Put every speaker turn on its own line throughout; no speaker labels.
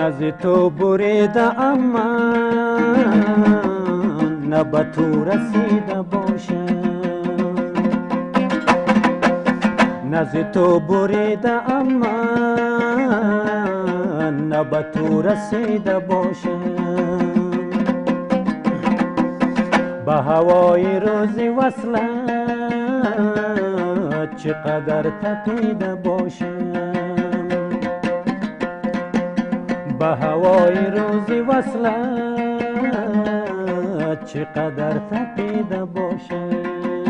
نز تو بریده من نه به تو رسیده باشم، نز تو بریده من نه به تو رسیده باشم. به هوای روز وصلت چقدر تپیده باشم، به هوای روز وصلت چقدر تپیده باشم.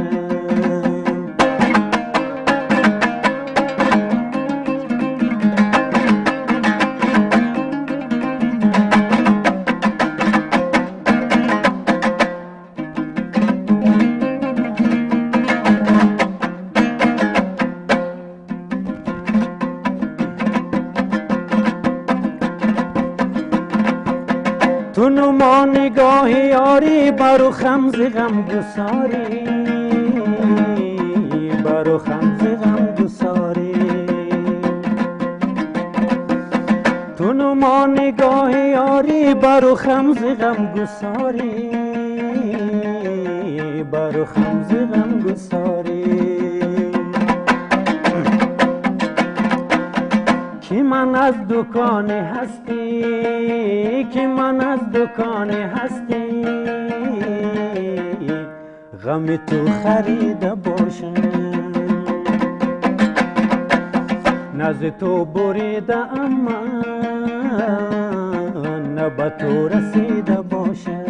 تو نما نگاه یاری برو خمز غم گساری، برو خمز غم گساری. تو نما نگاه یاری برو خمز غم گساری، برو خمز غم گساری. که من از دکان هستی، که من از دکان هستی غم تو خریده باشم، نز تو بریده اما نه به تو رسیده باشم.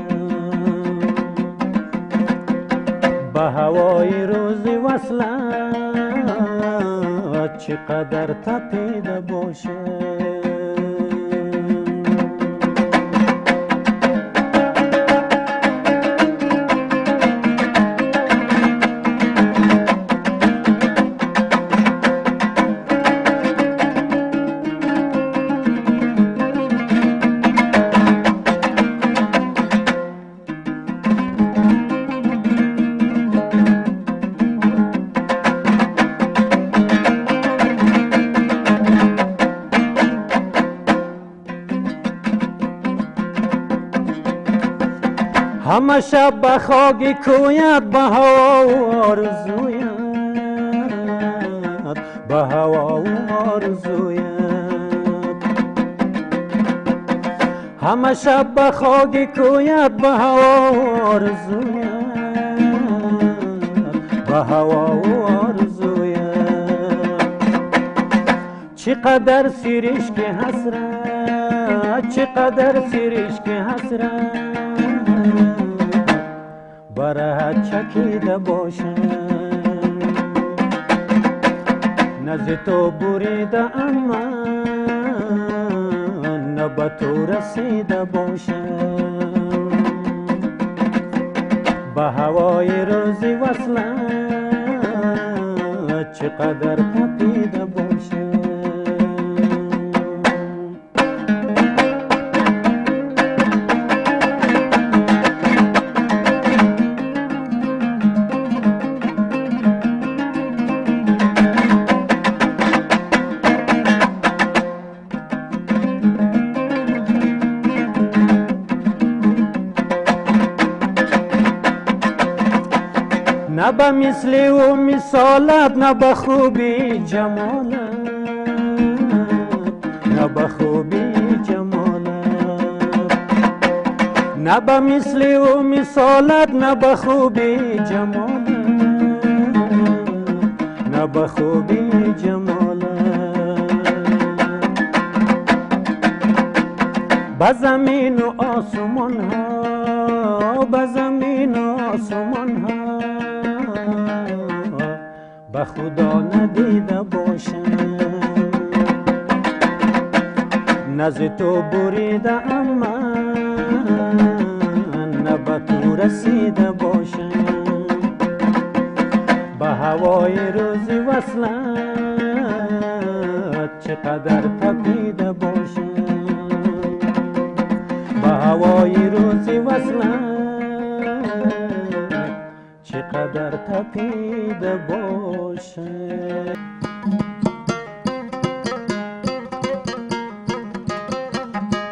به هوای روز وصلت چقدر تپیده باشم. همه شب به خاک کویت به هوا و آرزویت، به هوا و آرزویت. همه شب به خاک کویت به هوا و آرزویت، به هوا و آرزویت. چقدر سیرش که حسرت، چقدر سیرش که حسرت برات چکیده باشم، نز تو بریده اما نه به تو رسیده باشم. به هوای روز وصلت چقدر تپیده باشم. نه به مثل و مثالت، نه به خوبی جمالت، نه به خوبی جمالت. نه به مثل و مثالت، نه به خوبی جمالت، نه به خوبی جمالت. به زمین و آسمان ها، به زمین و آسمان ها به خدا ندیده باشم، نز تو بریده اما نه به تو رسیده باشم. به هوای روز وصلت چقدر تپیده باشم، به هوای روز وصلت چقدر تپیده باشه.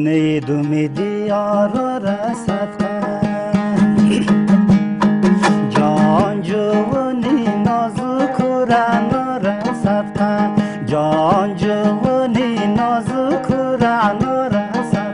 زمانه دومی دیار رسد جان جوانی نازک و رعنا رسد جان جوانی نازک و رعنا رسد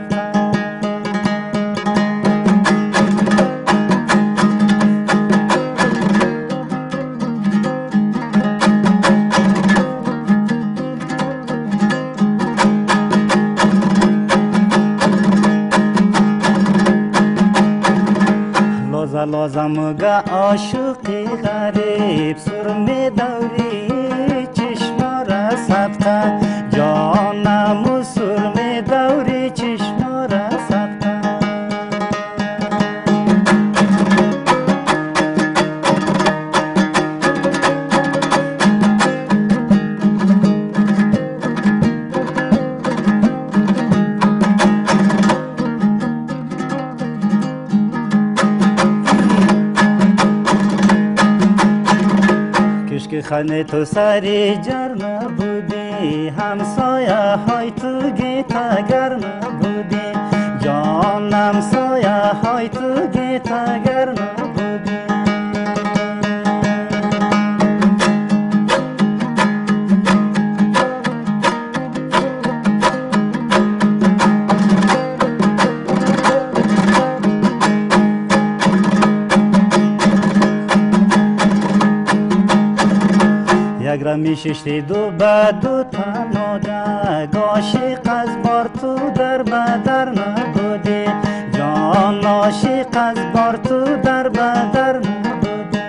لازم گه عاشقی غریب سرمه دوری چشما رسد جانم و سرمه دوری چشما رسد که خانه تو سری جر نبودی همسایه های تو گیتگر نبودی جانم سایه های تو گیتگر نبودی یک رمی ششتی دو بدو تنوده گاشق از بار تو در بدر نبودی جان عاشق از بار تو در بدر نبودی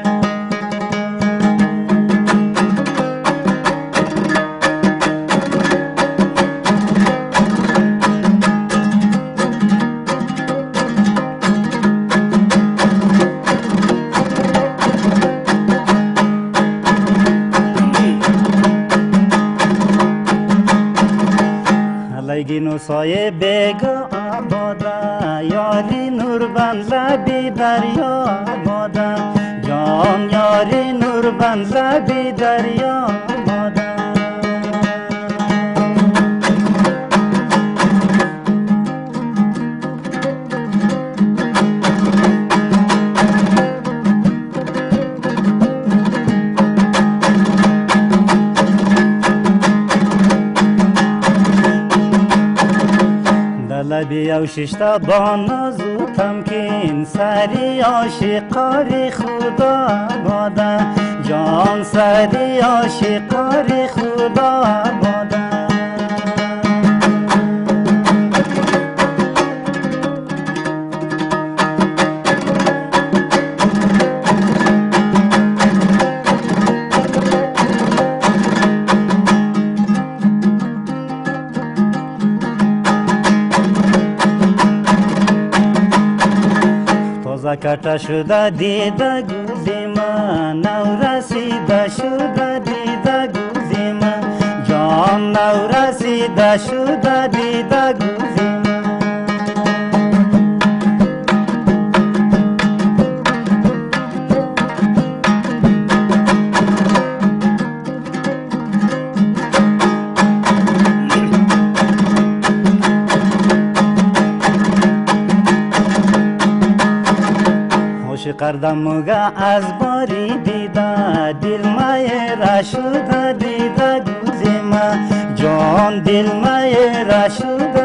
گینو سایه بگا آباده یاری نوربند لبی دریا آباده جان یاری نوربند لبی دریا آباده لبی او ششتا با ناز و تمکین سری عاشقاری خدا آباده جان سری عاشقاری خدا آباده کتا شده دیده گوزی من نو رسیده شده دیده گوزی من جان نو رسیده شده دیده گوزی من قردم مگه از باری دیده دل مایه شده دیده گوزی من جان دل مایه شده